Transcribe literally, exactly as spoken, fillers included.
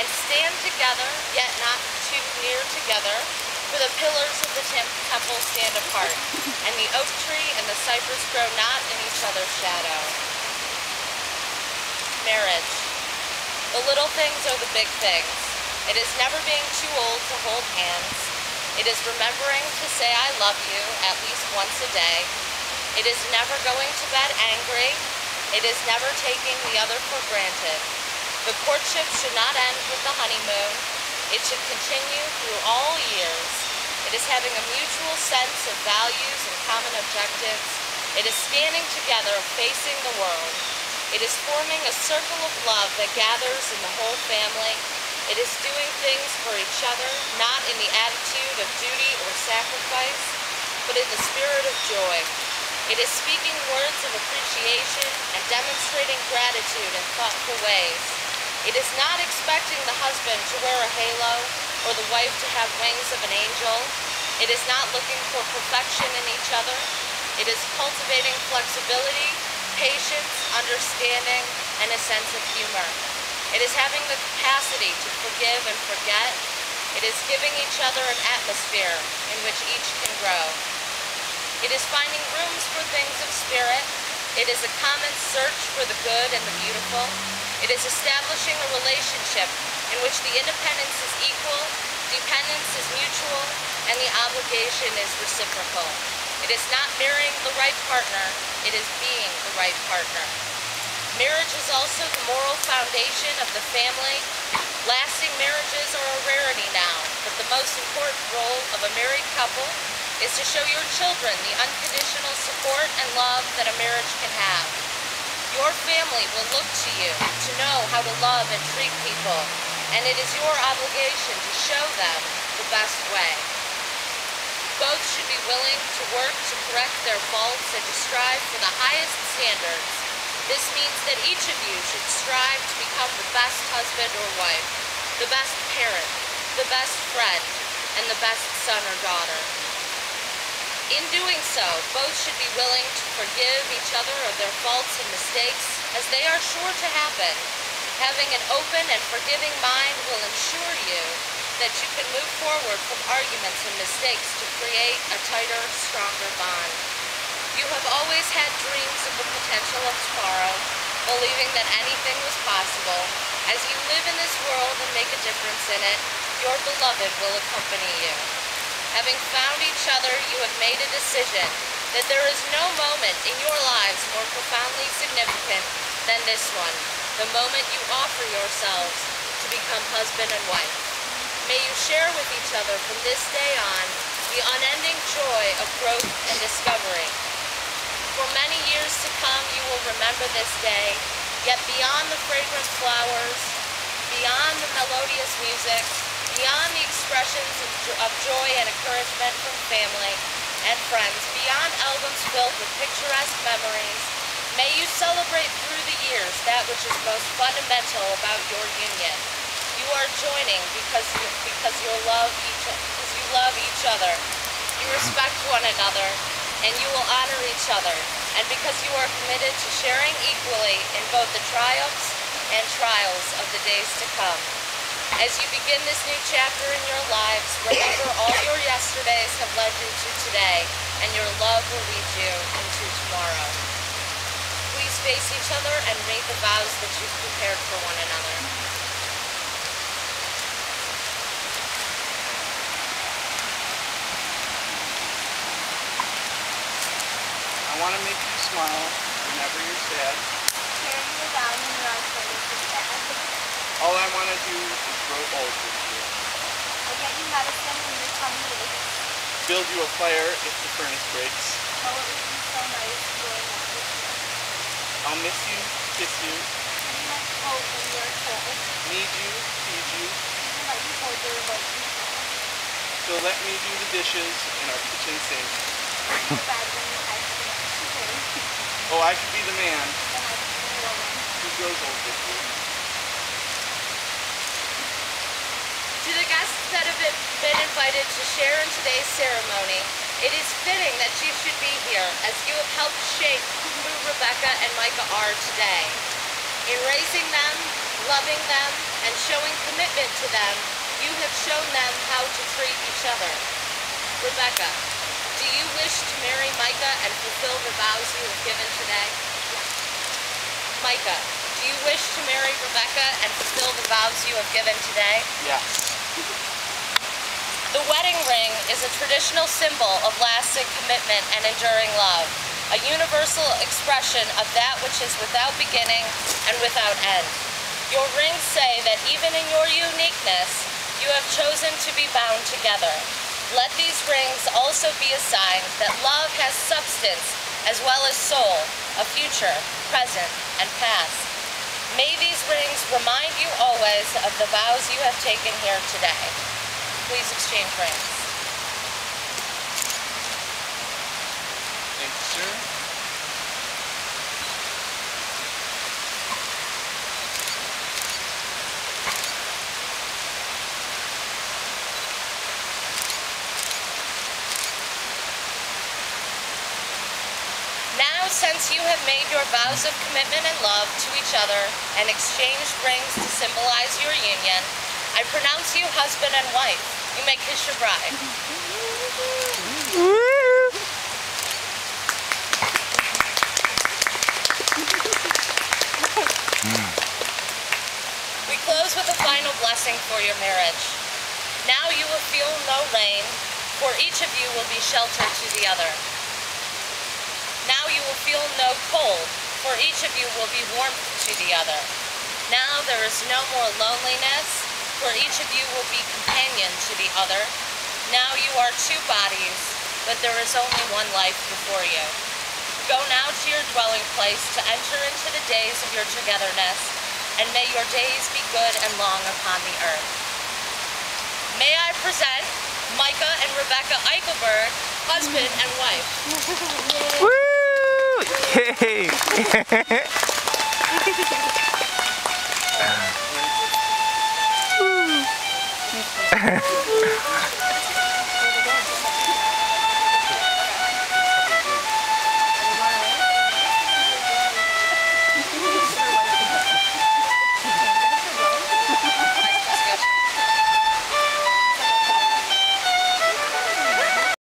and stand together, yet not too near together, for the pillars of the tem temple stand apart, and the oak tree and the cypress grow not in each other's shadow. Marriage. The little things are the big things. It is never being too old to hold hands. It is remembering to say I love you at least once a day. It is never going to bed angry. It is never taking the other for granted. The courtship should not end with the honeymoon. It should continue through all years. It is having a mutual sense of values and common objectives. It is standing together, facing the world. It is forming a circle of love that gathers in the whole family. It is doing things for each other, not in the attitude of duty or sacrifice, but in the spirit of joy. It is speaking words of appreciation and demonstrating gratitude in thoughtful ways. It is not expecting the husband to wear a halo or the wife to have wings of an angel. It is not looking for perfection in each other. It is cultivating flexibility, patience, understanding, and a sense of humor. It is having the capacity to forgive and forget. It is giving each other an atmosphere in which each can grow. It is finding rooms for things of spirit. It is a common search for the good and the beautiful. It is establishing a relationship in which the independence is equal, dependence is mutual, and the obligation is reciprocal. It is not marrying the right partner, it is being the right partner. Marriage is also the moral foundation of the family. Lasting marriages are a rarity now, but the most important role of a married couple is to show your children the unconditional support and love that a marriage can have. Your family will look to you to know how to love and treat people, and it is your obligation to show them the best way. Both should be willing to work to correct their faults and to strive for the highest standards. This means that each of you should strive to become the best husband or wife, the best parent, the best friend, and the best son or daughter. In doing so, both should be willing to forgive each other of their faults and mistakes, as they are sure to happen. Having an open and forgiving mind will ensure you that you can move forward from arguments and mistakes to create a tighter, stronger bond. You have always had dreams of the potential of tomorrow, believing that anything was possible. As you live in this world and make a difference in it, your beloved will accompany you. Having found each other, you have made a decision that there is no moment in your lives more profoundly significant than this one, the moment you offer yourselves to become husband and wife. May you share with each other from this day on the unending joy of growth and discovery. For many years to come, you will remember this day, yet beyond the fragrant flowers, beyond the melodious music, beyond the expressions of joy and encouragement from family and friends, beyond albums filled with picturesque memories, may you celebrate through the years that which is most fundamental about your union. You are joining because you, because you love each because you love each other. You respect one another, and you will honor each other, and because you are committed to sharing equally in both the triumphs and trials of the days to come. As you begin this new chapter in your lives, remember all your yesterdays have led you to today, and your love will lead you into tomorrow. Please face each other and read the vows that you've prepared for one another. I want to make you smile whenever you're sad. Carry you down when you're outside of the bed. All I want to do is grow old with you. I'll get you medicine when your tummy aches. Build you a fire if the furnace breaks. Oh, it would be so nice growing up with you. I'll miss you, kiss you. Be my coat when you're cold. Need you, feed you. Even let you hold your remote control. So let me do the dishes in our kitchen sink. Your bed when you have too much to drink. Oh, I could be the man Then I could be the woman. who grows old with you. To the guests that have been invited to share in today's ceremony, it is fitting that you should be here as you have helped shape who Rebecca and Micah are today. In raising them, loving them, and showing commitment commitment to them, you have shown them how to treat each other. Rebecca, do you wish to marry Micah and fulfill the vows you have given today? Micah, do you wish to marry Rebecca and fulfill the vows you have given today? Yes. The wedding ring is a traditional symbol of lasting commitment and enduring love, a universal expression of that which is without beginning and without end. Your rings say that even in your uniqueness, you have chosen to be bound together. Let these rings also be a sign that love has substance as well as soul, a future, present, and past. May these rings remind you always of the vows you have taken here today. Please exchange rings. Thank you, sir. Now, since you have made your vows of commitment and love to each other and exchanged rings to symbolize your union, I pronounce you husband and wife. You may kiss your bride. We close with a final blessing for your marriage. Now you will feel no rain, for each of you will be shelter to the other. Now you will feel no cold, for each of you will be warmth to the other. Now there is no more loneliness, for each of you will be companion to the other. Now you are two bodies, but there is only one life before you. Go now to your dwelling place to enter into the days of your togetherness, and may your days be good and long upon the earth. May I present Micah and Rebecca Eichelberg, husband and wife. Woo! Yay!